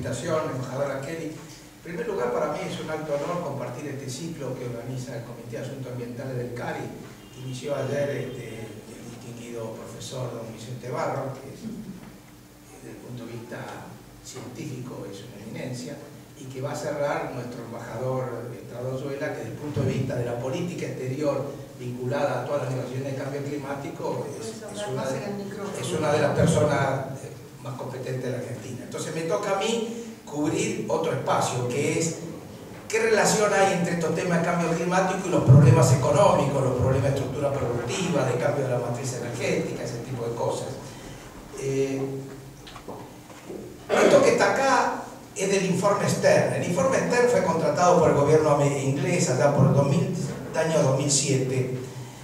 invitación, embajadora Kelly. En primer lugar, para mí es un alto honor compartir este ciclo que organiza el Comité de Asuntos Ambientales del CARI. Inició ayer el distinguido profesor don Vicente Barro, que desde el punto de vista científico es una eminencia, y que va a cerrar nuestro embajador Estrada Oyuela, que desde el punto de vista de la política exterior vinculada a todas las negociaciones de cambio climático es una de las personas más competentes de la Argentina. Entonces me toca a mí cubrir otro espacio, que es qué relación hay entre estos temas de cambio climático y los problemas económicos, los problemas de estructura productiva, de cambio de la matriz energética, ese tipo de cosas. Esto que está acá es del informe Stern. El informe Stern fue contratado por el gobierno inglés allá por el año 2007.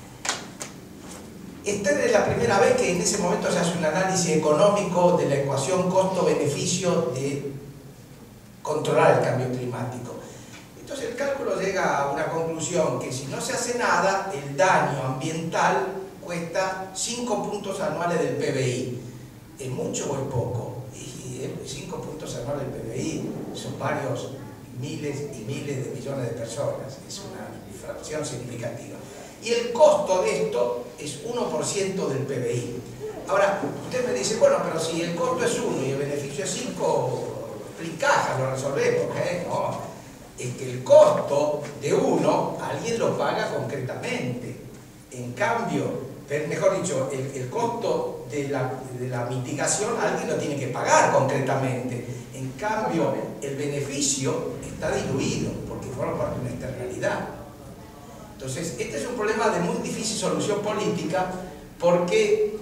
Stern es la primera vez que en ese momento se hace un análisis económico de la ecuación costo-beneficio de controlar el cambio climático. Entonces el cálculo llega a una conclusión que si no se hace nada, el daño ambiental cuesta 5 puntos anuales del PBI. ¿Es mucho o es poco? 5 puntos anuales del PBI son varios miles y miles de millones de personas. Es una fracción significativa. Y el costo de esto es 1% del PBI. Ahora, usted me dice, bueno, pero si el costo es 1 y el beneficio es 5, explicaja, lo resolvemos. No, es que el costo de 1, alguien lo paga concretamente. En cambio, mejor dicho, el costo de la mitigación alguien lo tiene que pagar concretamente. En cambio, el beneficio está diluido porque forma parte de una externalidad. Entonces, este es un problema de muy difícil solución política porque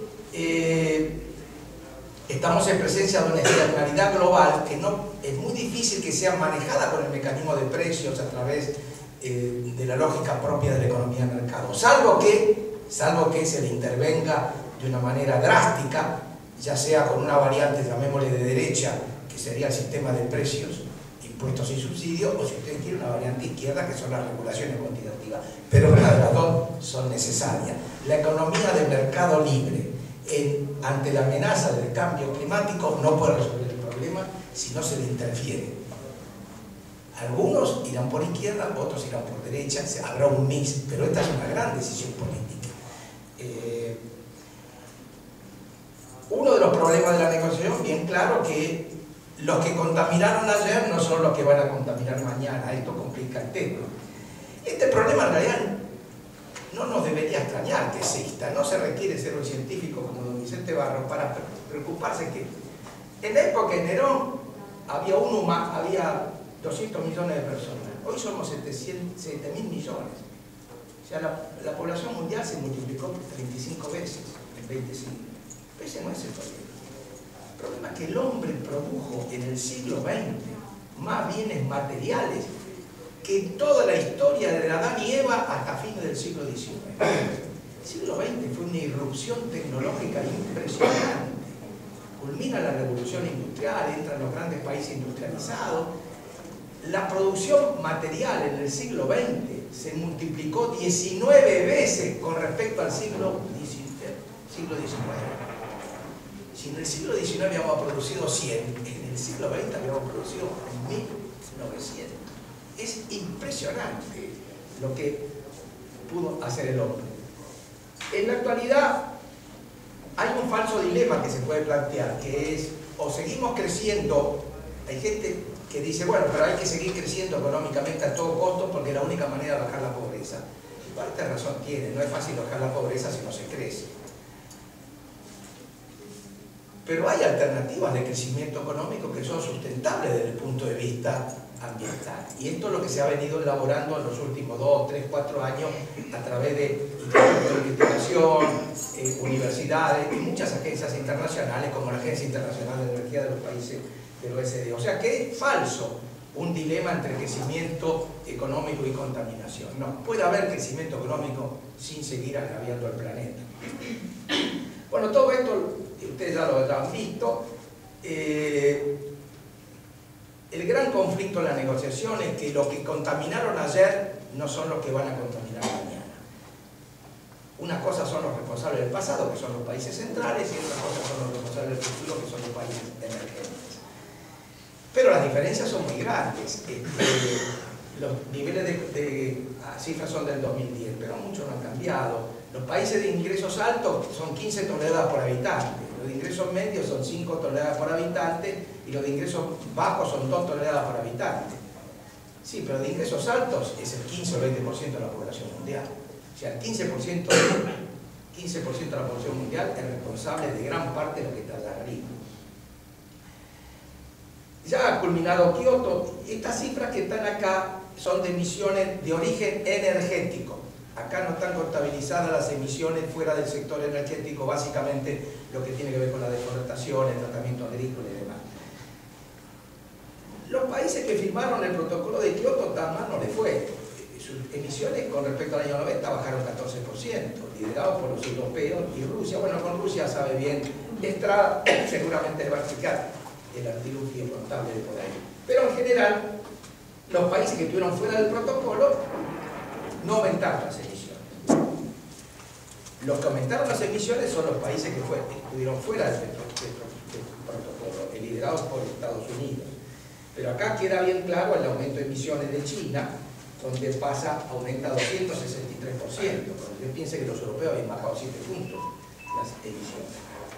estamos en presencia de una externalidad global que no es muy difícil que sea manejada con el mecanismo de precios a través de la lógica propia de la economía de mercado, salvo que se le intervenga de una manera drástica, ya sea con una variante, llamémosle de derecha, que sería el sistema de precios, impuestos y subsidios, o si usted quiere una variante izquierda, que son las regulaciones cuantitativas, pero las dos son necesarias. La economía de mercado libre, ante la amenaza del cambio climático, no puede resolver el problema si no se le interfiere. Algunos irán por izquierda, otros irán por derecha, habrá un mix, pero esta es una gran decisión política. Uno de los problemas de la negociación, bien claro, que los que contaminaron ayer no son los que van a contaminar mañana. Esto complica el tema. Este problema en realidad no nos debería extrañar que exista. No se requiere ser un científico como don Vicente Barro para preocuparse que en la época de Nerón había 200 millones de personas. Hoy somos 7.000 millones. O sea, la población mundial se multiplicó 35 veces en 20 siglos. Ese no es el problema. El problema es que el hombre produjo en el siglo XX más bienes materiales que toda la historia de Adán y Eva hasta fines del siglo XIX. El siglo XX fue una irrupción tecnológica impresionante. Culmina la revolución industrial, entran los grandes países industrializados. La producción material en el siglo XX se multiplicó 19 veces con respecto al siglo XIX. Si en el siglo XIX habíamos producido 100, en el siglo XX habíamos producido 1900. Es impresionante lo que pudo hacer el hombre. En la actualidad hay un falso dilema que se puede plantear, que es o seguimos creciendo. Hay gente que dice, bueno, pero hay que seguir creciendo económicamente a todo costo porque es la única manera de bajar la pobreza. Y parte de razón tiene, no es fácil bajar la pobreza si no se crece. Pero hay alternativas de crecimiento económico que son sustentables desde el punto de vista ambiental. Y esto es lo que se ha venido elaborando en los últimos 2, 3, 4 años a través de institutos de investigación, universidades y muchas agencias internacionales como la Agencia Internacional de Energía de los países del OECD. O sea que es falso un dilema entre crecimiento económico y contaminación. No, puede haber crecimiento económico sin seguir agraviando el planeta. Bueno, todo esto ustedes ya lo han visto. El gran conflicto en la negociación es que los que contaminaron ayer no son los que van a contaminar mañana. Una cosa son los responsables del pasado, que son los países centrales, y otra cosa son los responsables del futuro, que son los países emergentes. Pero la las diferencias son muy grandes. Los niveles de cifras son del 2010, pero mucho no han cambiado. Los países de ingresos altos son 15 toneladas por habitante, los de ingresos medios son 5 toneladas por habitante y los de ingresos bajos son 2 toneladas por habitante. Sí, pero de ingresos altos es el 15 o 20% de la población mundial. O sea, el 15% de la población mundial es responsable de gran parte de lo que está allá arriba. Ya ha culminado Kioto. Estas cifras que están acá son de emisiones de origen energético. Acá no están contabilizadas las emisiones fuera del sector energético, básicamente lo que tiene que ver con la deforestación, el tratamiento agrícola y demás. Los países que firmaron el protocolo de Kioto tan mal no les fue. Sus emisiones con respecto al año 90 bajaron 14%, liderados por los europeos y Rusia. Bueno, con Rusia sabe bien, Estrada seguramente le va a explicar el artilugio contable de por ahí. Pero en general, los países que estuvieron fuera del protocolo no aumentaron las emisiones. Los que aumentaron las emisiones son los países que estuvieron fuera del protocolo, liderados por Estados Unidos. Pero acá queda bien claro el aumento de emisiones de China, donde aumenta 263%. Cuando usted piense que los europeos habían bajado 7 puntos las emisiones.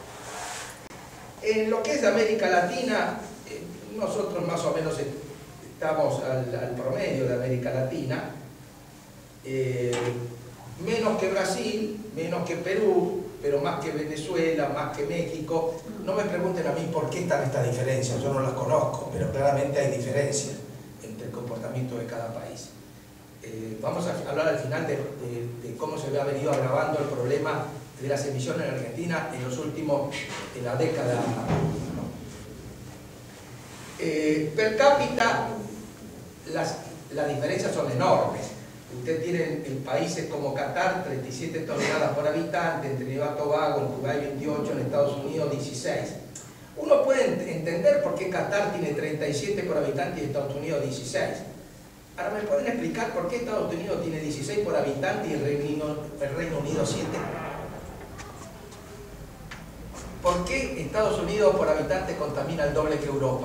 En lo que es de América Latina, nosotros más o menos estamos al promedio de América Latina, menos que Brasil, menos que Perú, pero más que Venezuela, más que México. No me pregunten a mí por qué están estas diferencias, yo no las conozco, pero claramente hay diferencias entre el comportamiento de cada país. Vamos a hablar al final de cómo se ha venido agravando el problema de las emisiones en Argentina en la década. Per cápita, las diferencias son enormes. Usted tiene en países como Qatar 37 toneladas por habitante, en Trinidad y Tobago, en Kuwait 28, en Estados Unidos 16. Uno puede entender por qué Qatar tiene 37 por habitante y Estados Unidos 16. Ahora, ¿me pueden explicar por qué Estados Unidos tiene 16 por habitante y el Reino Unido 7? ¿Por qué Estados Unidos por habitante contamina el doble que Europa?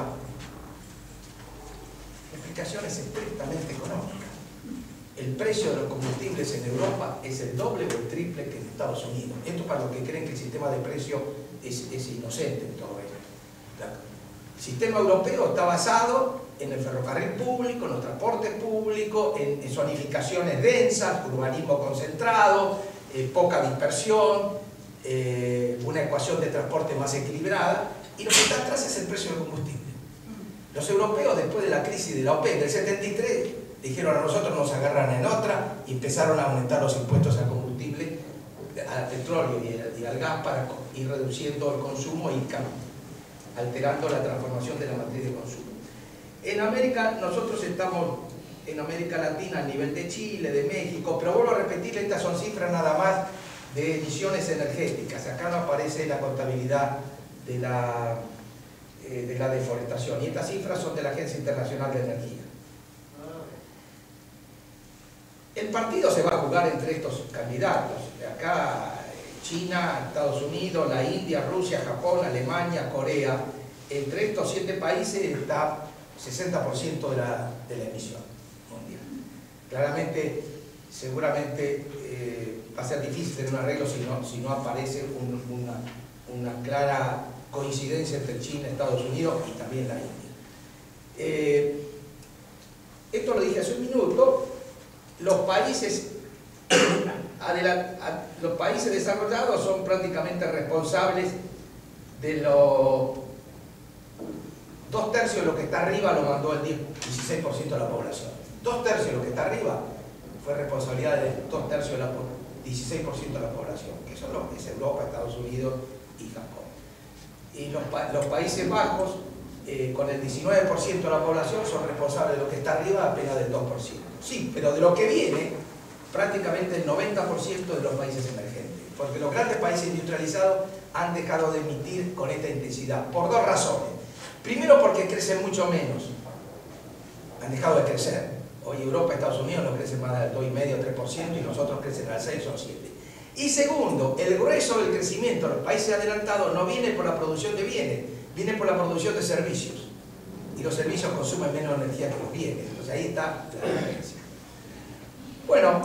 La explicación es estrictamente económica. El precio de los combustibles en Europa es el doble o el triple que en Estados Unidos. Esto para los que creen que el sistema de precio es inocente en todo esto. El sistema europeo está basado en el ferrocarril público, en los transportes públicos, en zonificaciones densas, urbanismo concentrado, poca dispersión, una ecuación de transporte más equilibrada, y lo que está atrás es el precio del combustible. Los europeos, después de la crisis de la OPEP del 73, dijeron: a nosotros nos agarran en otra, y empezaron a aumentar los impuestos al combustible, al petróleo y al gas para ir reduciendo el consumo y alterando la transformación de la matriz de consumo. En América, nosotros estamos en América Latina a nivel de Chile, de México, pero vuelvo a repetir, estas son cifras nada más de emisiones energéticas. Acá no aparece la contabilidad de la deforestación, y estas cifras son de la Agencia Internacional de Energía. El partido se va a jugar entre estos candidatos. Acá China, Estados Unidos, la India, Rusia, Japón, Alemania, Corea. Entre estos 7 países está 60% de la emisión mundial. Claramente, seguramente va a ser difícil tener un arreglo si no aparece una clara coincidencia entre China, Estados Unidos y también la India. Esto lo dije hace un minuto. Los países desarrollados son prácticamente responsables de los 2/3 de lo que está arriba, lo mandó el 16% de la población. 2/3 de lo que está arriba fue responsabilidad del 2/3 de la 16% de la población, que son los que es Europa, Estados Unidos y Japón. Y los Países Bajos, con el 19% de la población, son responsables de lo que está arriba apenas del 2%. Sí, pero de lo que viene, prácticamente el 90% de los países emergentes. Porque los grandes países industrializados han dejado de emitir con esta intensidad, por 2 razones. Primero, porque crecen mucho menos. Han dejado de crecer. Hoy Europa y Estados Unidos no crecen más del 2,5 o 3%, y nosotros crecen al 6 o 7. Y segundo, el grueso del crecimiento de los países adelantados no viene por la producción de bienes, viene por la producción de servicios. y los servicios consumen menos energía que los bienes. Entonces ahí está la diferencia. Bueno,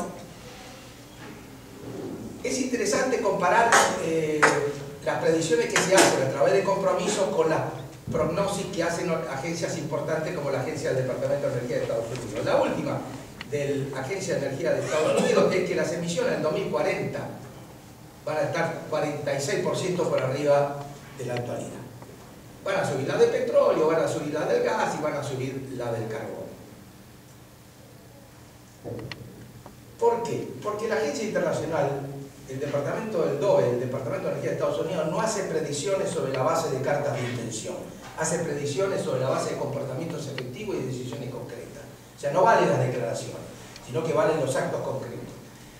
es interesante comparar las predicciones que se hacen a través de compromisos con las prognosis que hacen agencias importantes como la Agencia del Departamento de Energía de Estados Unidos. La última de la Agencia de Energía de Estados Unidos es que las emisiones en 2040 van a estar 46% por arriba de la actualidad. Van a subir la del petróleo, van a subir la del gas y van a subir la del carbón. ¿Por qué? Porque la agencia internacional, el departamento del DOE, el Departamento de Energía de Estados Unidos, no hace predicciones sobre la base de cartas de intención, hace predicciones sobre la base de comportamientos efectivos y decisiones concretas. O sea, no valen las declaraciones, sino que valen los actos concretos.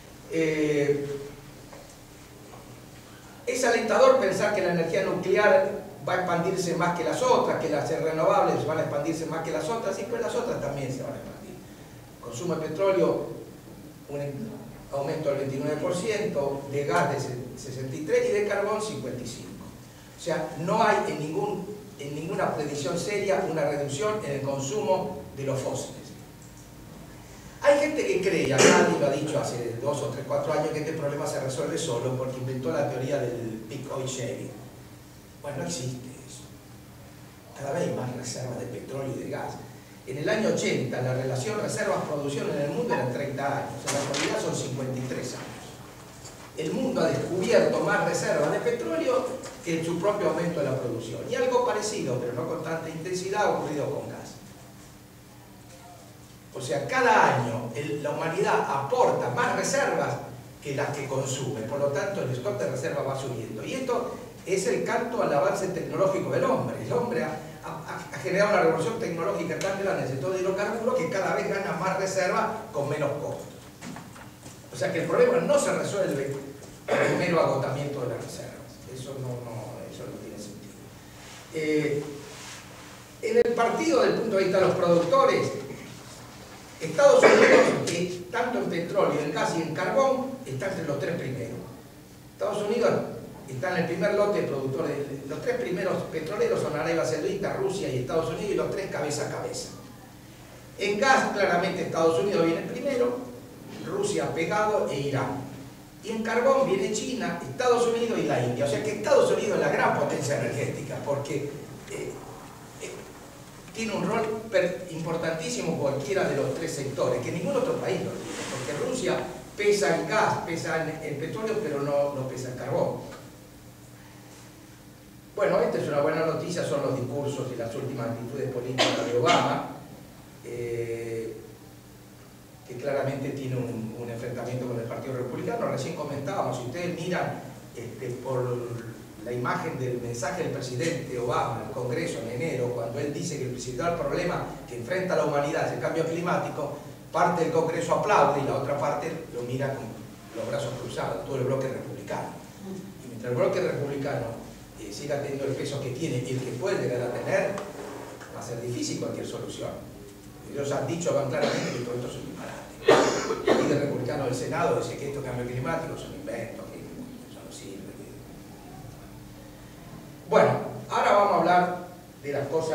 Es alentador pensar que la energía nuclear va a expandirse más que las otras, que las renovables van a expandirse más que las otras, y pues las otras también se van a expandir. Consumo de petróleo, un aumento del 29%, de gas de 63% y de carbón 55%. O sea, no hay en ninguna predicción seria una reducción en el consumo de los fósiles. Hay gente que cree, y acá lo ha dicho hace 2 o 3, 4 años, que este problema se resuelve solo porque inventó la teoría del peak oil shaving. Bueno, no existe eso. Cada vez hay más reservas de petróleo y de gas. En el año 80 la relación reservas-producción en el mundo eran 30 años, en la actualidad son 53 años. El mundo ha descubierto más reservas de petróleo que en su propio aumento de la producción. Y algo parecido, pero no con tanta intensidad, ha ocurrido con gas. O sea, cada año la humanidad aporta más reservas que las que consume, por lo tanto el stock de reservas va subiendo. Y esto es el canto al avance tecnológico del hombre. El hombre ha generado una revolución tecnológica tan grande en el sector de hidrocarburos que cada vez gana más reservas con menos costos. O sea que el problema no se resuelve con el mero agotamiento de las reservas. Eso no tiene sentido. En el partido, desde el punto de vista de los productores, Estados Unidos, que tanto en petróleo, en gas y en carbón, está entre los 3 primeros. Estados Unidos está en el primer lote de productores. Los 3 primeros petroleros son Arabia Saudita, Rusia y Estados Unidos, y los 3 cabeza a cabeza. En gas, claramente Estados Unidos viene primero, Rusia pegado e Irán. Y en carbón viene China, Estados Unidos y la India. O sea que Estados Unidos es la gran potencia energética, porque tiene un rol importantísimo cualquiera de los 3 sectores, que ningún otro país lo tiene, porque Rusia pesa en gas, pesa en petróleo, pero no pesa en carbón. Bueno, esta es una buena noticia, son los discursos y las últimas actitudes políticas de Obama, que claramente tiene un enfrentamiento con el Partido Republicano. Recién comentábamos, si ustedes miran por la imagen del mensaje del presidente Obama al Congreso en enero, cuando él dice que el principal problema que enfrenta la humanidad es el cambio climático, parte del Congreso aplaude y la otra parte lo mira con los brazos cruzados, todo el bloque republicano. Y mientras el bloque republicano siga teniendo el peso que tiene y el que puede llegar a tener, va a ser difícil cualquier solución. Ellos han dicho claramente que todo esto es un disparate. El líder republicano del Senado dice que estos cambios climáticos son inventos, que eso no sirve. Bueno, ahora vamos a hablar de las cosas,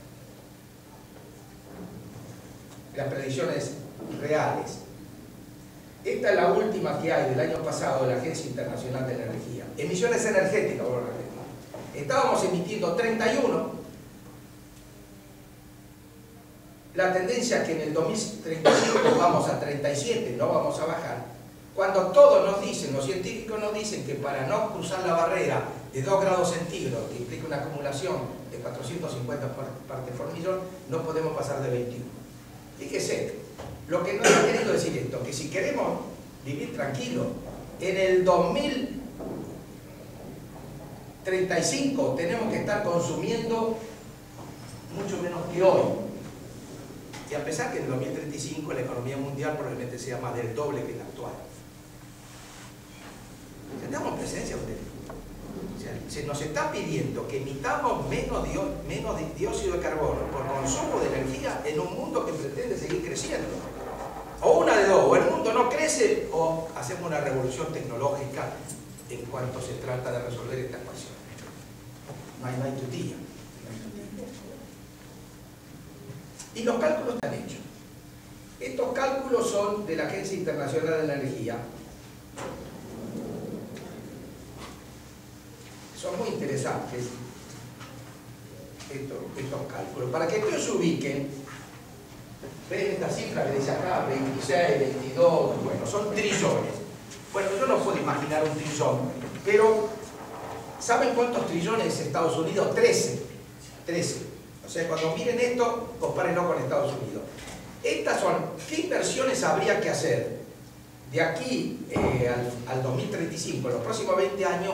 de las predicciones reales. Esta es la última que hay del año pasado de la Agencia Internacional de Energía. Emisiones energéticas, por ejemplo. Estábamos emitiendo 31. La tendencia es que en el 2035 vamos a 37, no vamos a bajar. Cuando todos nos dicen, los científicos nos dicen que para no cruzar la barrera de 2 grados centígrados, que implica una acumulación de 450 partes por millón, no podemos pasar de 21. Fíjese, lo que nos ha querido decir esto, que si queremos vivir tranquilos, en el 2035 tenemos que estar consumiendo mucho menos que hoy. Y a pesar que en el 2035 la economía mundial probablemente sea más del doble que la actual. ¿Tenemos presencia ustedes? O sea, se nos está pidiendo que emitamos menos dióxido de carbono por consumo de energía en un mundo que pretende seguir creciendo. O una de dos, o el mundo no crece o hacemos una revolución tecnológica en cuanto se trata de resolver esta ecuación. No hay tutía. Y los cálculos están hechos. Estos cálculos son de la Agencia Internacional de la Energía. Son muy interesantes estos cálculos. Para que ustedes se ubiquen, ven esta cifra que dice acá, 26, 22, bueno, son trillones. Bueno, yo no puedo imaginar un trillón, pero ¿saben cuántos trillones es Estados Unidos? 13. 13. O sea, cuando miren esto, compárenlo con Estados Unidos. Estas son, ¿qué inversiones habría que hacer de aquí al 2035, en los próximos 20 años,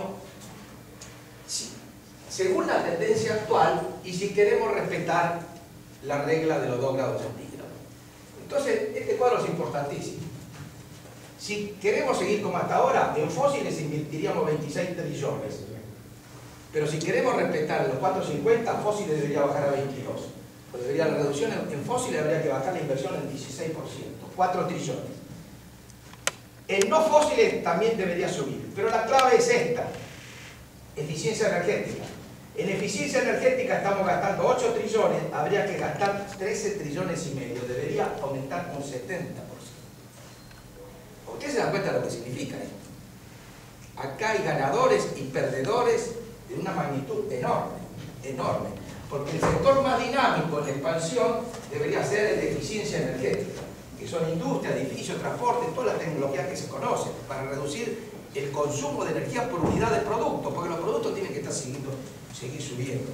según la tendencia actual y si queremos respetar la regla de los 2 grados centígrados? Entonces, este cuadro es importantísimo. Si queremos seguir como hasta ahora, en fósiles invertiríamos 26 trillones. Pero si queremos respetar los 450, fósiles debería bajar a 22. Pues debería, la reducción en fósiles habría que bajar la inversión en 16%, 4 trillones. En no fósiles también debería subir, pero la clave es esta: eficiencia energética. En eficiencia energética estamos gastando 8 trillones, habría que gastar 13 trillones y medio, debería aumentar un 70%. ¿Ustedes se dan cuenta de lo que significa esto? Acá hay ganadores y perdedores de una magnitud enorme, enorme, porque el sector más dinámico en la expansión debería ser el de eficiencia energética, que son industria, edificios, transporte, toda la tecnología que se conoce, para reducir el consumo de energía por unidad de producto, porque los productos tienen que estar seguir subiendo.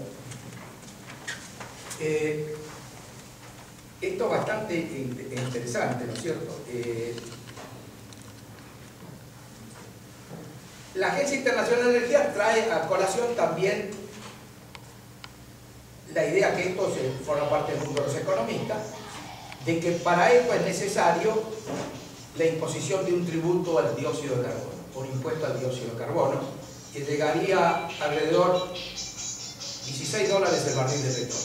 Esto es bastante interesante, ¿no es cierto? La Agencia Internacional de Energía trae a colación también la idea, que esto forma parte del mundo de los economistas, de que para esto es necesario la imposición de un tributo al dióxido de carbono, un impuesto al dióxido de carbono, que llegaría alrededor $16 el barril de petróleo.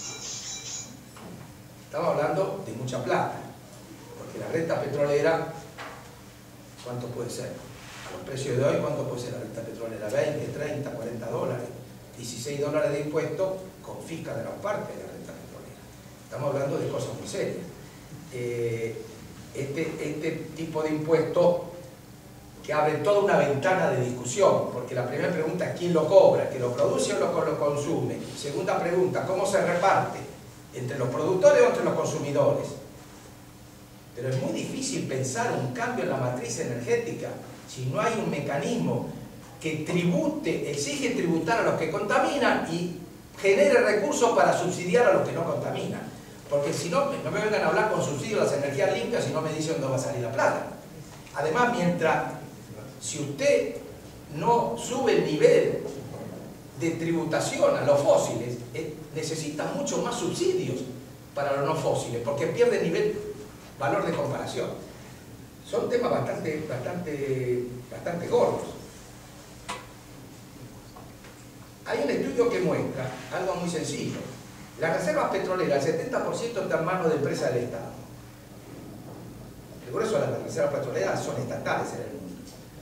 Estamos hablando de mucha plata, porque la renta petrolera, ¿cuánto puede ser? A los precios de hoy, ¿cuánto puede ser la renta petrolera? 20, 30, 40 dólares. 16 dólares de impuesto confisca gran parte de la renta petrolera. Estamos hablando de cosas muy serias. Este tipo de impuesto que abre toda una ventana de discusión, porque la primera pregunta es ¿quién lo cobra? ¿Que lo produce o lo consume? Segunda pregunta, ¿cómo se reparte? ¿Entre los productores o entre los consumidores? Pero es muy difícil pensar un cambio en la matriz energética si no hay un mecanismo que exige tributar a los que contaminan y genere recursos para subsidiar a los que no contaminan. Porque si no, no me vengan a hablar con subsidios a las energías limpias si no me dicen dónde va a salir la plata. Además, si usted no sube el nivel de tributación a los fósiles, necesita mucho más subsidios para los no fósiles, porque pierde valor de comparación. Son temas bastante gordos. Hay un estudio que muestra algo muy sencillo. Las reservas petroleras, el 70% está en manos de empresas del Estado. El grueso de las reservas petroleras son estatales en el mundo.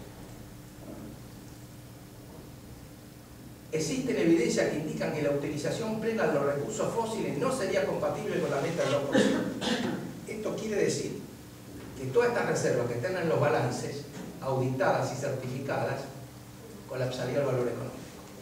Existen evidencias que indican que la utilización plena de los recursos fósiles no sería compatible con la meta del 2%. Esto quiere decir que todas estas reservas que están en los balances, auditadas y certificadas, colapsaría el valor económico.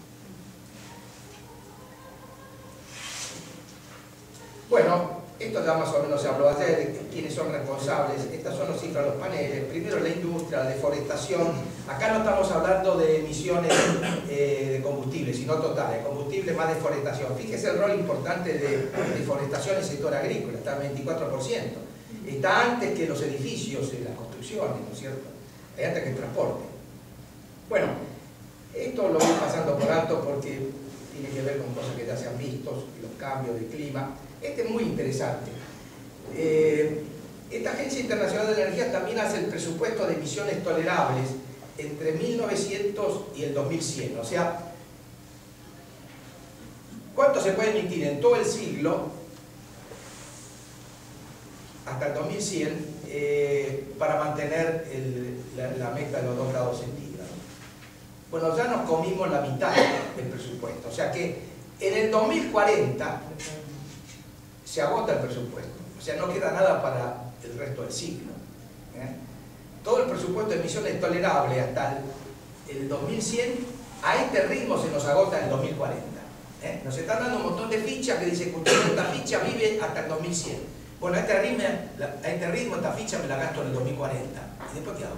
Bueno, esto ya más o menos se habló ayer, de quiénes son responsables. Estas son las cifras de los paneles. Primero la industria, la deforestación. Acá no estamos hablando de emisiones de combustible, sino totales. Combustible más deforestación. Fíjese el rol importante de deforestación en el sector agrícola, está en 24%. Está antes que los edificios, las construcciones, ¿no es cierto? Antes que el transporte. Bueno, esto lo voy pasando por alto porque tiene que ver con cosas que ya se han visto, los cambios de clima. Este es muy interesante. Esta Agencia Internacional de Energía también hace el presupuesto de emisiones tolerables entre 1900 y el 2100. O sea, ¿cuánto se puede emitir en todo el siglo hasta el 2100 para mantener la meta de los 2 grados centígrados? Bueno, ya nos comimos la mitad del presupuesto. O sea que en el 2040 se agota el presupuesto, o sea, no queda nada para el resto del ciclo. Todo el presupuesto de emisiones tolerable hasta el 2100, a este ritmo se nos agota en el 2040. Nos están dando un montón de fichas que dice que esta ficha vive hasta el 2100. Bueno, a este ritmo esta ficha me la gasto en el 2040. ¿Y después qué hago?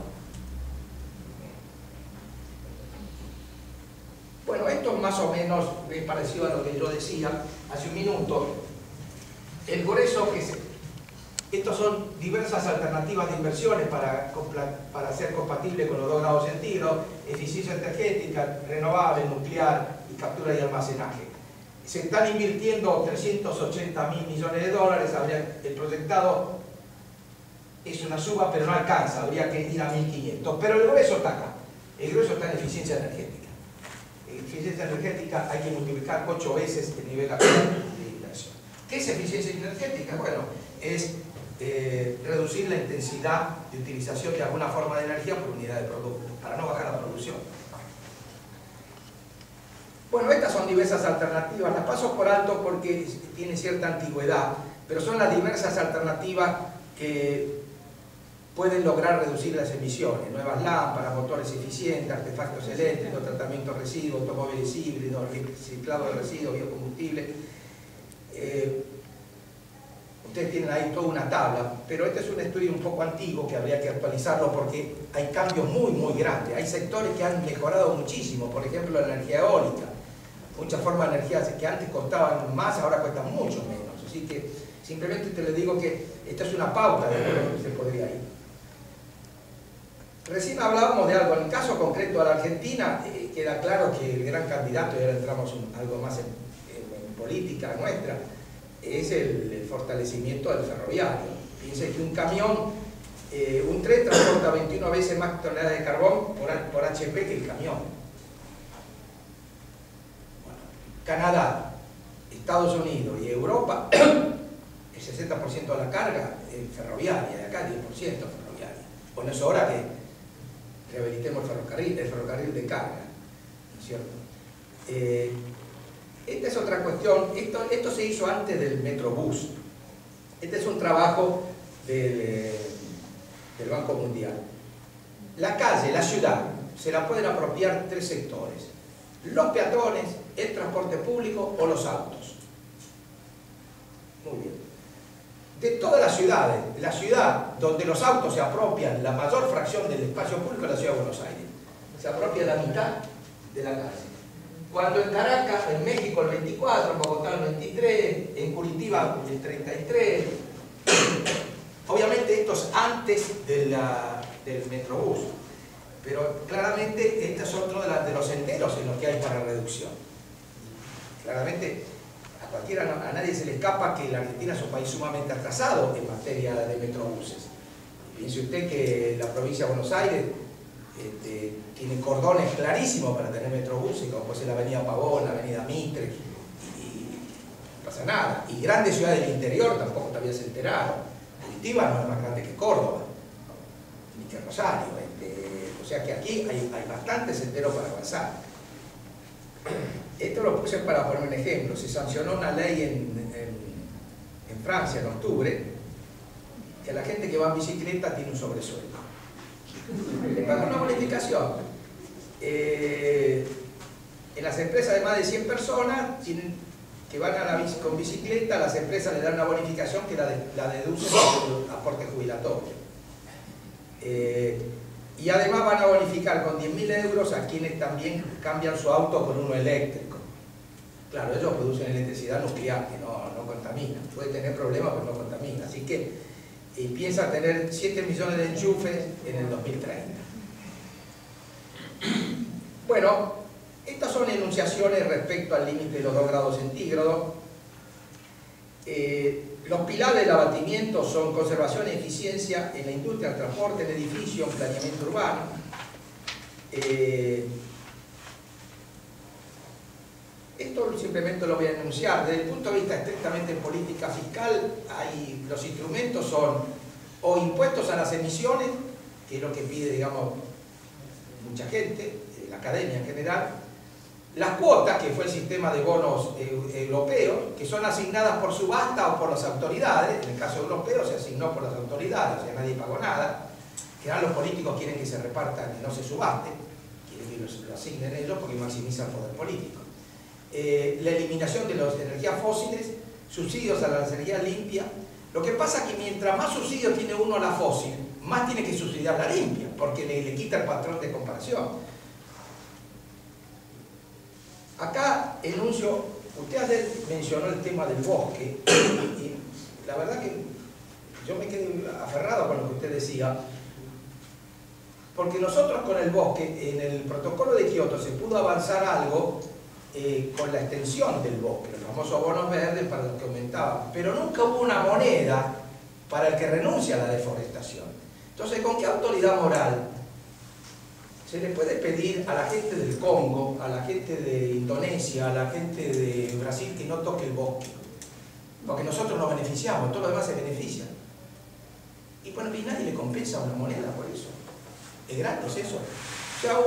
Bueno, esto más o menos es parecido a lo que yo decía hace un minuto. El grueso estos son diversas alternativas de inversiones para ser compatible con los 2 grados centígrados, eficiencia energética, renovable, nuclear y captura y almacenaje. Se están invirtiendo 380.000 millones de dólares, el proyectado es una suba, pero no alcanza, habría que ir a 1.500. Pero el grueso está acá, el grueso está en eficiencia energética. En eficiencia energética hay que multiplicar 8 veces el nivel actual de inversión. ¿Qué es eficiencia energética? Bueno, es reducir la intensidad de utilización de alguna forma de energía por unidad de producto, para no bajar la producción. Bueno, estas son diversas alternativas, las paso por alto porque tienen cierta antigüedad, pero son las diversas alternativas que pueden lograr reducir las emisiones. Nuevas lámparas, motores eficientes, artefactos eléctricos, tratamiento de residuos, automóviles híbridos, reciclado de residuos, biocombustibles. Ustedes tienen ahí toda una tabla, pero este es un estudio un poco antiguo que habría que actualizarlo porque hay cambios muy grandes. Hay sectores que han mejorado muchísimo, por ejemplo la energía eólica. Muchas formas de energía que antes costaban más, ahora cuestan mucho menos. Así que simplemente te les digo que esta es una pauta de lo que se podría ir. Recién hablábamos de algo, en el caso concreto de la Argentina, queda claro que el gran candidato, y ahora entramos algo más en política nuestra, es el fortalecimiento del ferroviario. Fíjense que un camión, un tren transporta 21 veces más toneladas de carbón por HP que el camión. Bueno, Canadá, Estados Unidos y Europa, el 60% de la carga es ferroviaria, de acá 10% ferroviaria. Bueno, es hora que rehabilitemos el ferrocarril de carga, ¿no es cierto? Esta es otra cuestión, esto se hizo antes del Metrobús. Este es un trabajo del Banco Mundial. La calle, la ciudad, se la pueden apropiar 3 sectores: los peatones, el transporte público o los autos. Muy bien. De todas las ciudades, la ciudad donde los autos se apropian la mayor fracción del espacio público es la ciudad de Buenos Aires. Se apropia la mitad de la calle. Cuando en Caracas, en México el 24, en Bogotá el 23, en Curitiba el 33. Obviamente esto es antes del Metrobús, pero claramente este es otro de los senderos en los que hay para reducción. Claramente a nadie se le escapa que la Argentina es un país sumamente atrasado en materia de Metrobuses. Piense usted que la provincia de Buenos Aires tiene cordones clarísimos para tener metrobuses, como puede ser la avenida Pavón, la avenida Mitre, y no pasa nada. Y grandes ciudades del interior tampoco todavía se enteraron. Curitiba no es más grande que Córdoba, ni que Rosario. O sea que aquí hay bastante sendero para avanzar. Esto lo puse para poner un ejemplo. Se sancionó una ley en Francia en octubre, que la gente que va en bicicleta tiene un sobresueldo. Le pagan una bonificación. En las empresas de más de 100 personas que van con bicicleta, las empresas le dan una bonificación que la deducen del aporte jubilatorio. Y además van a bonificar con 10.000 euros a quienes también cambian su auto con uno eléctrico. Claro, ellos producen electricidad nuclear, que no contamina. Puede tener problemas, pero no contamina. Así que piensa tener 7 millones de enchufes en el 2030. Bueno, estas son enunciaciones respecto al límite de los 2 grados centígrados. Los pilares del abatimiento son conservación y eficiencia en la industria, el transporte, el edificio, el planeamiento urbano. Esto simplemente lo voy a enunciar. Desde el punto de vista estrictamente en política fiscal, los instrumentos son o impuestos a las emisiones, que es lo que pide, digamos, mucha gente, la academia en general, Las cuotas, que fue el sistema de bonos europeos, que son asignadas por subasta o por las autoridades. En el caso europeo se asignó por las autoridades, o sea, nadie pagó nada. Que ahora los políticos quieren que se repartan y no se subaste, quieren que lo asignen ellos porque maximiza el poder político. La eliminación de las energías fósiles, subsidios a la energía limpia. Lo que pasa es que mientras más subsidios tiene uno a la fósil, más tiene que subsidiar la limpia, porque le quita el patrón de comparación. Acá enuncio, usted ayer mencionó el tema del bosque, y la verdad que yo me quedé aferrado con lo que usted decía, porque nosotros con el bosque, en el protocolo de Kioto se pudo avanzar algo con la extensión del bosque, los famosos bonos verdes para los que aumentaban, pero nunca hubo una moneda para el que renuncia a la deforestación. Entonces, ¿con qué autoridad moral se le puede pedir a la gente del Congo, a la gente de Indonesia, a la gente de Brasil que no toque el bosque? Porque nosotros nos beneficiamos, todos los demás se benefician. Y bueno, y nadie le compensa una moneda por eso. Es gratis eso. O sea,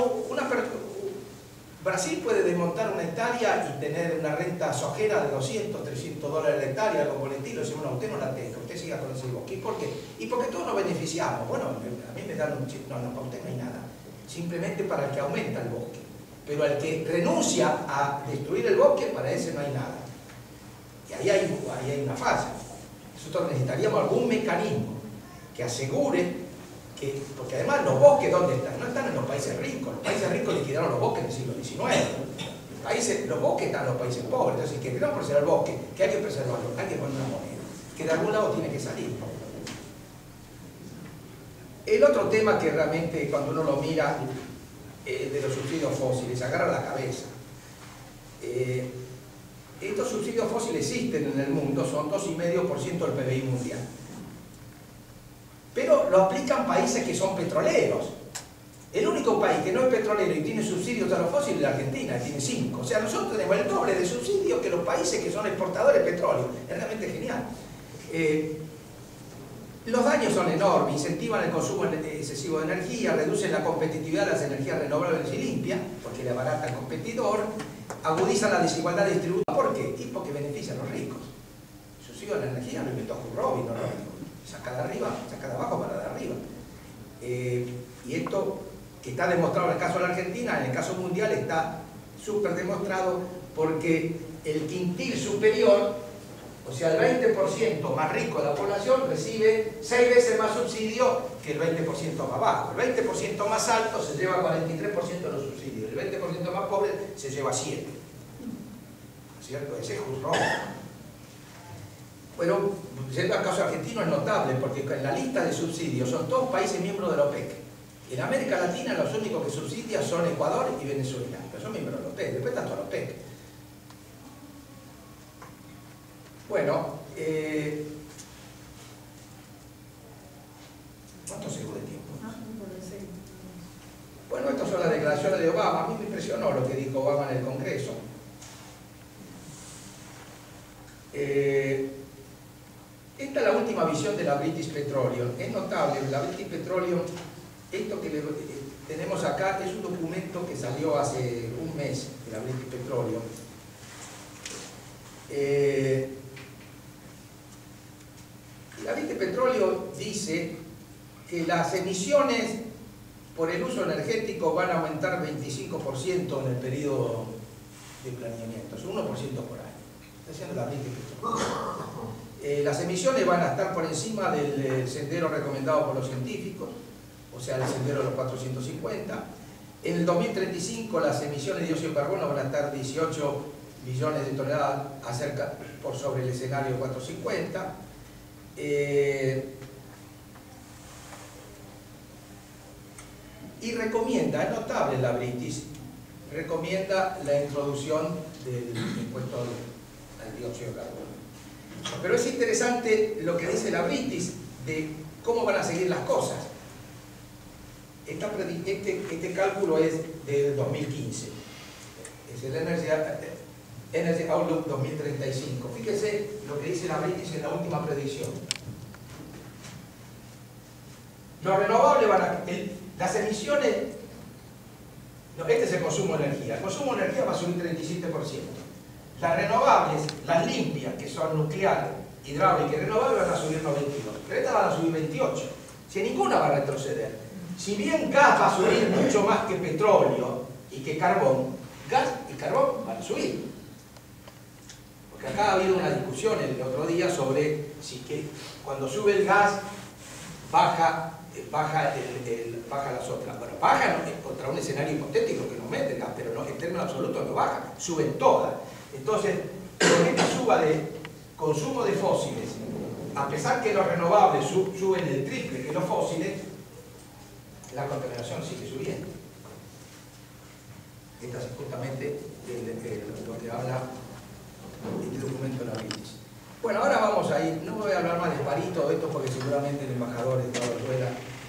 Brasil puede desmontar una hectárea y tener una renta sojera de 200, 300 dólares la hectárea, algo por el estilo. Dice, bueno, usted no la tenga, usted siga con ese bosque. ¿Y por qué? Y porque todos nos beneficiamos. Bueno, a mí me dan un chip, no, para usted no hay nada. Simplemente para el que aumenta el bosque. Pero al que renuncia a destruir el bosque, para ese no hay nada. Y ahí hay una falla. Nosotros necesitaríamos algún mecanismo que asegure que, porque además los bosques, ¿dónde están? No están en los países ricos. Los países ricos liquidaron los bosques en el siglo XIX. Los bosques están en los países pobres. Entonces, que queremos preservar el bosque, que hay que preservarlo, hay que poner una moneda, que de algún lado tiene que salir. El otro tema que realmente cuando uno lo mira de los subsidios fósiles, agarra la cabeza. Estos subsidios fósiles existen en el mundo, son 2,5% del PBI mundial. Pero lo aplican países que son petroleros. El único país que no es petrolero y tiene subsidios a los fósiles es la Argentina, tiene 5. O sea, nosotros tenemos el doble de subsidios que los países que son exportadores de petróleo. Es realmente genial. Los daños son enormes, incentivan el consumo excesivo de energía, reducen la competitividad de las energías renovables y limpias, porque le abarata al competidor, agudizan la desigualdad distributiva. ¿Por qué? Y porque benefician a los ricos. El subsidio de la energía lo inventó Kurrovi, no lo digo. Saca de arriba, saca de abajo para de arriba. Y esto que está demostrado en el caso de la Argentina, en el caso mundial está súper demostrado porque el quintil superior, o sea el 20% más rico de la población, recibe 6 veces más subsidio que el 20% más bajo. El 20% más alto se lleva 43% de los subsidios, el 20% más pobre se lleva 7%. ¿No es cierto? Ese es justo. Bueno, yendo al caso argentino es notable porque en la lista de subsidios son todos países miembros de la OPEC. En América Latina los únicos que subsidian son Ecuador y Venezuela, pero son miembros de la OPEC, después está toda la OPEC. Bueno, ¿cuánto sigo de tiempo? Bueno, estas son las declaraciones de Obama. A mí me impresionó lo que dijo Obama en el Congreso. Esta es la última visión de la British Petroleum. Es notable, la British Petroleum, esto que tenemos acá es un documento que salió hace un mes de la British Petroleum. La British Petroleum dice que las emisiones por el uso energético van a aumentar 25% en el periodo de planeamiento, es 1% por año. Está diciendo la British Petroleum. Las emisiones van a estar por encima del sendero recomendado por los científicos, o sea, el sendero de los 450. En el 2035 las emisiones de dióxido de carbono van a estar 18 billones de toneladas por sobre el escenario 450. Y recomienda, es notable la British, recomienda la introducción del impuesto al dióxido de carbono. Pero es interesante lo que dice la British de cómo van a seguir las cosas. Este cálculo es del 2015. Es el Energy Outlook 2035. Fíjese lo que dice la British en la última predicción. Los renovables van a... las emisiones No, este es el consumo de energía. El consumo de energía va a subir 37%. Las renovables, las limpias, que son nucleares, hidráulicas y renovables, van a subir 92%. Pero estas van a subir 28%. Si ninguna va a retroceder. Si bien gas va a subir mucho más que petróleo y que carbón, gas y carbón van a subir. Porque acá ha habido una discusión el otro día sobre si que cuando sube el gas baja las otras. Bueno, baja contra un escenario hipotético que no mete gas, pero no, en términos absolutos no baja, suben todas. Entonces, con esta suba de consumo de fósiles, a pesar que los renovables suben el triple que los fósiles, la contaminación sigue subiendo. Esta es justamente lo que habla este documento de la BIS. Bueno, ahora vamos a ir, no voy a hablar más desparito de esto porque seguramente el embajador de Venezuela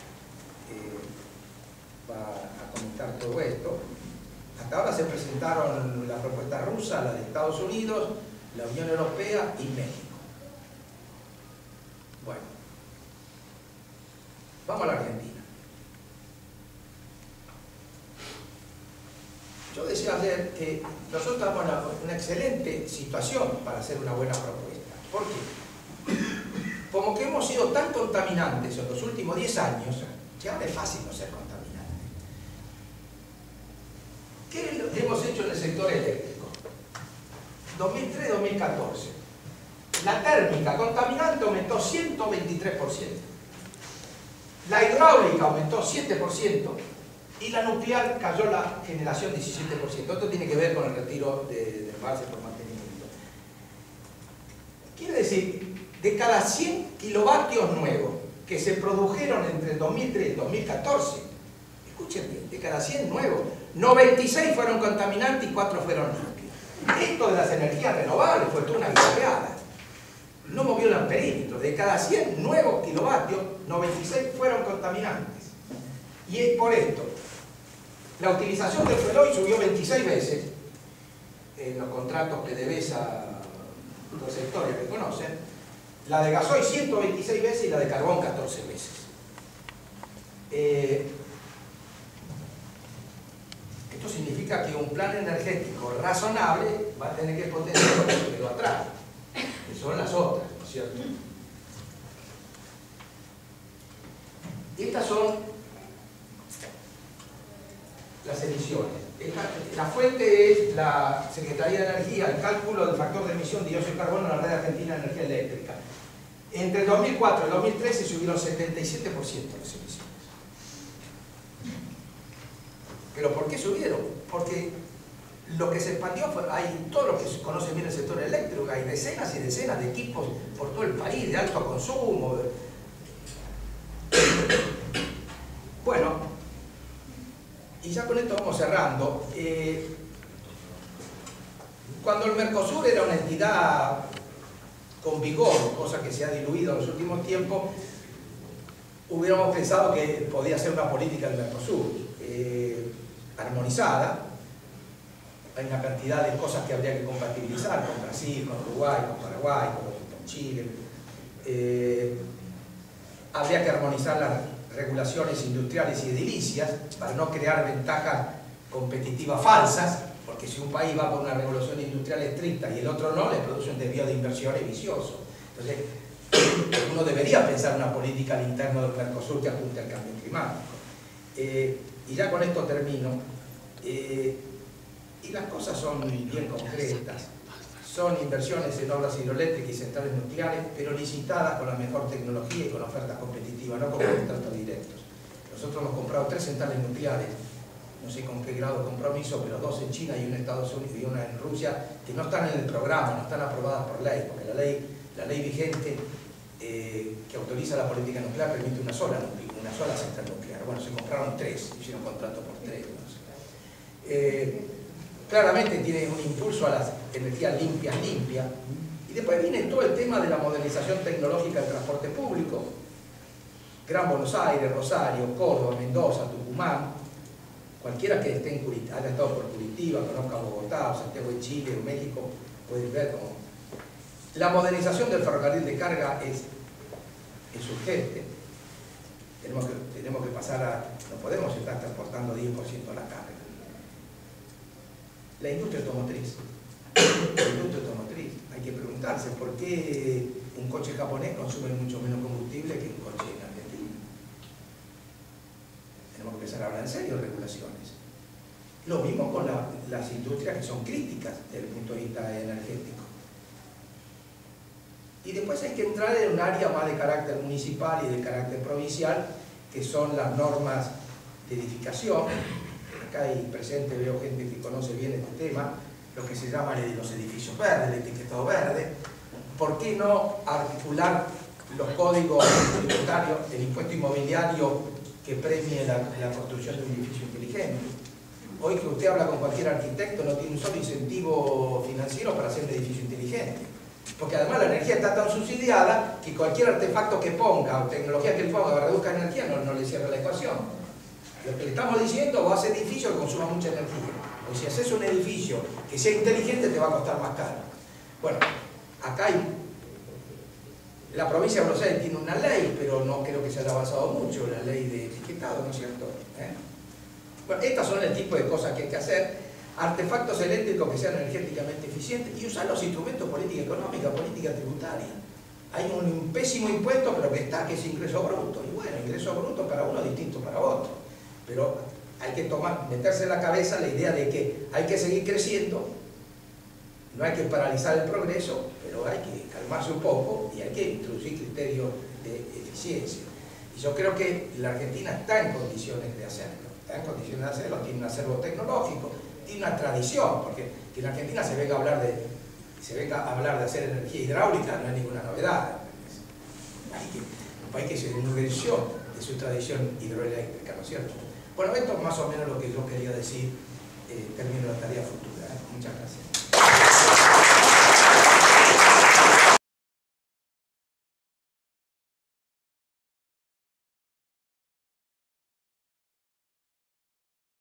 va a comentar todo esto. Hasta ahora se presentaron la propuesta rusa, la de Estados Unidos, la Unión Europea y México. Bueno, vamos a la Argentina. Yo decía ayer que nosotros estamos en una excelente situación para hacer una buena propuesta. ¿Por qué? Como que hemos sido tan contaminantes en los últimos 10 años, que ahora es fácil no ser contaminante. ¿Qué hemos hecho en el sector eléctrico? 2003-2014. La térmica contaminante aumentó 123%. La hidráulica aumentó 7%. Y la nuclear cayó la generación 17%. Esto tiene que ver con el retiro de embalses por mantenimiento. Quiere decir, de cada 100 kilovatios nuevos que se produjeron entre el 2003 y el 2014, escuchen bien, de cada 100 nuevos, 96 fueron contaminantes y 4 fueron limpios. Esto de las energías renovables fue toda una guerreada. No movió el amperímetro. De cada 100 nuevos kilovatios, 96 fueron contaminantes. Y es por esto. La utilización del fuel oil subió 26 veces en los contratos que PDVSA, los sectores que conocen. La de gasoil 126 veces y la de carbón 14 veces. Esto significa que un plan energético razonable va a tener que potenciar lo que se quedó atrás, que son las otras, ¿no es cierto? Y estas son las emisiones. La fuente es la Secretaría de Energía, el cálculo del factor de emisión de dióxido de carbono en la red argentina de energía eléctrica. Entre el 2004 y el 2013 subieron 77% las emisiones. ¿Pero por qué subieron? Porque lo que se expandió fue, hay todo lo que se conoce bien el sector eléctrico, hay decenas y decenas de equipos por todo el país de alto consumo. Bueno, y ya con esto vamos cerrando. Cuando el Mercosur era una entidad con vigor, cosa que se ha diluido en los últimos tiempos, hubiéramos pensado que podía ser una política del Mercosur armonizada. Hay una cantidad de cosas que habría que compatibilizar con Brasil, con Uruguay, con Paraguay, con Chile. Habría que armonizar las regulaciones industriales y edilicias para no crear ventajas competitivas falsas, porque si un país va por una regulación industrial estricta y el otro no, le produce un desvío de inversiones vicioso. Entonces, uno debería pensar una política al interno del Mercosur que apunte al cambio climático. Y ya con esto termino. Y las cosas son bien concretas. Son inversiones en obras hidroeléctricas y centrales nucleares, pero licitadas con la mejor tecnología y con ofertas competitivas, no con contratos directos. Nosotros hemos comprado 3 centrales nucleares, no sé con qué grado de compromiso, pero 2 en China y una en Estados Unidos y una en Rusia, que no están en el programa, no están aprobadas por ley, porque la ley vigente que autoriza la política nuclear permite una sola central nuclear. Bueno, se compraron 3, hicieron contrato por 3. No sé. Claramente tiene un impulso a las energías limpias. Y después viene todo el tema de la modernización tecnológica del transporte público. Gran Buenos Aires, Rosario, Córdoba, Mendoza, Tucumán. Cualquiera que esté haya estado por Curitiba, conozca Bogotá, Santiago de Chile, o México, puede ver cómo. La modernización del ferrocarril de carga es urgente. Tenemos que pasar a... No podemos estar transportando 10% de la carga. La industria automotriz. La industria automotriz. Hay que preguntarse por qué un coche japonés consume mucho menos combustible que un coche en Argentina. Tenemos que empezar a hablar en serio de regulaciones. Lo mismo con las industrias que son críticas desde el punto de vista energético. Y después hay que entrar en un área más de carácter municipal y de carácter provincial, que son las normas de edificación. Acá hay presente, veo gente que conoce bien este tema, lo que se llama los edificios verdes, el etiquetado verde. ¿Por qué no articular los códigos tributarios, el impuesto inmobiliario que premie la construcción de un edificio inteligente? Hoy que usted habla con cualquier arquitecto no tiene un solo incentivo financiero para hacer un edificio inteligente. Porque además la energía está tan subsidiada que cualquier artefacto que ponga o tecnología que él ponga para reduzca energía no le cierra la ecuación. Lo que le estamos diciendo, vos haces edificios que consuman mucha energía. O si haces un edificio que sea inteligente te va a costar más caro. Bueno, acá hay... La provincia de Buenos Aires tiene una ley, pero no creo que se haya avanzado mucho, la ley de etiquetado, ¿no es cierto? Bueno, estas son el tipo de cosas que hay que hacer. Artefactos eléctricos que sean energéticamente eficientes y usar los instrumentos de política económica, política tributaria. Hay un pésimo impuesto, pero que es ingreso bruto. Y bueno, ingreso bruto para uno es distinto para otro. Pero hay que meterse en la cabeza la idea de que hay que seguir creciendo, no hay que paralizar el progreso, pero hay que calmarse un poco y hay que introducir criterios de eficiencia. Y yo creo que la Argentina está en condiciones de hacerlo. Está en condiciones de hacerlo, tiene un acervo tecnológico, tiene una tradición, porque que en Argentina se venga a hablar de hacer energía hidráulica no es ninguna novedad. Un país que se enorgulleció de su tradición hidroeléctrica, ¿no es cierto? Bueno, esto es más o menos lo que yo quería decir.